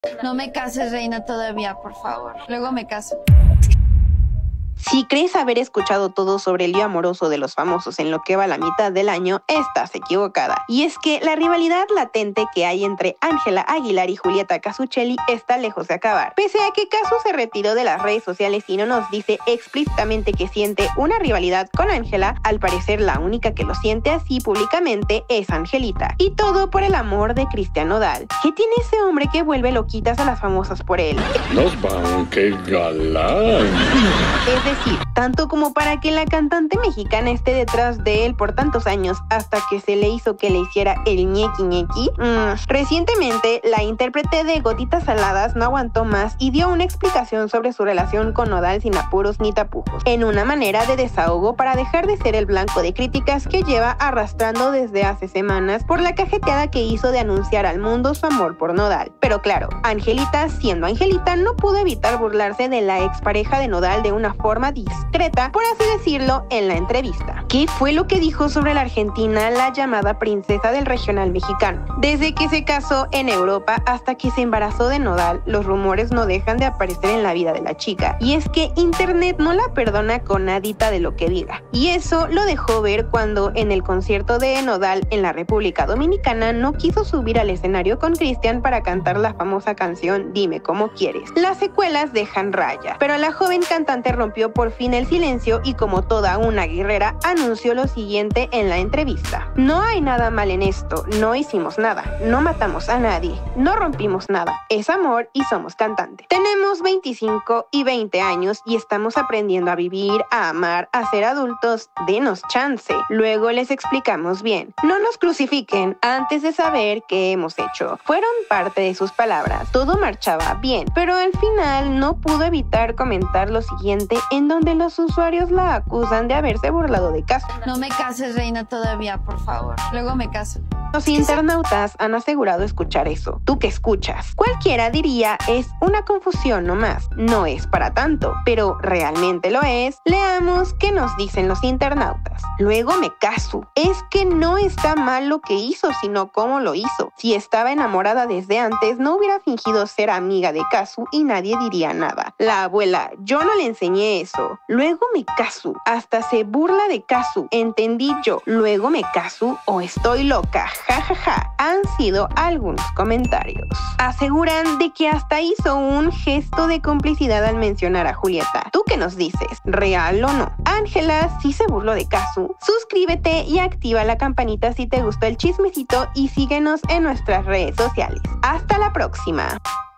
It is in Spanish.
No me cases, reina, todavía, por favor. Luego me caso. Si crees haber escuchado todo sobre el lío amoroso de los famosos en lo que va la mitad del año, estás equivocada. Y es que la rivalidad latente que hay entre Ángela Aguilar y Julieta Casuccelli está lejos de acabar. Pese a que Casu se retiró de las redes sociales y no nos dice explícitamente que siente una rivalidad con Ángela, al parecer la única que lo siente así públicamente es Angelita. Y todo por el amor de Cristian Nodal. ¿Qué tiene ese hombre que vuelve loquitas a las famosas por él? Nos van, qué galán. Es decir, tanto como para que la cantante mexicana esté detrás de él por tantos años hasta que se le hizo que le hiciera el ñequi ñequi. Recientemente, la intérprete de Gotitas Saladas no aguantó más y dio una explicación sobre su relación con Nodal sin apuros ni tapujos, en una manera de desahogo para dejar de ser el blanco de críticas que lleva arrastrando desde hace semanas por la cajeteada que hizo de anunciar al mundo su amor por Nodal. Pero claro, Angelita, siendo Angelita, no pudo evitar burlarse de la expareja de Nodal de una forma discreta, por así decirlo, en la entrevista. ¿Qué fue lo que dijo sobre la argentina, la llamada princesa del regional mexicano? Desde que se casó en Europa hasta que se embarazó de Nodal, los rumores no dejan de aparecer en la vida de la chica. Y es que internet no la perdona con nadita de lo que diga. Y eso lo dejó ver cuando en el concierto de Nodal en la República Dominicana no quiso subir al escenario con Cristian para cantar la famosa canción Dime Cómo Quieres. Las secuelas dejan raya, pero la joven cantante rompió por fin el silencio y como toda una guerrera anunció lo siguiente en la entrevista: no hay nada mal en esto, no hicimos nada, no matamos a nadie, no rompimos nada, es amor y somos cantantes. Tenemos 25 y 20 años y estamos aprendiendo a vivir, a amar, a ser adultos, denos chance, luego les explicamos bien. No nos crucifiquen antes de saber qué hemos hecho. Fueron parte de sus palabras, todo marchaba bien, pero al final no pudo evitar comentar lo siguiente en donde los usuarios la acusan de haberse burlado de Casu. No me cases, reina, todavía, por favor. Luego me caso. Los internautas han asegurado escuchar eso. ¿Tú qué escuchas? Cualquiera diría es una confusión nomás. No es para tanto, pero ¿realmente lo es? Leamos qué nos dicen los internautas. Luego me caso. Es que no está mal lo que hizo, sino cómo lo hizo. Si estaba enamorada desde antes, no hubiera fingido ser amiga de Casu y nadie diría nada. La abuela, yo no le enseñé eso. Luego me caso. Hasta se burla de Casu. Entendí yo. Luego me caso o estoy loca. Ja, ja, ja. Han sido algunos comentarios. Aseguran de que hasta hizo un gesto de complicidad al mencionar a Julieta. ¿Tú qué nos dices? ¿Real o no? Ángela sí se burló de Casu. Suscríbete y activa la campanita si te gustó el chismecito y síguenos en nuestras redes sociales. Hasta la próxima.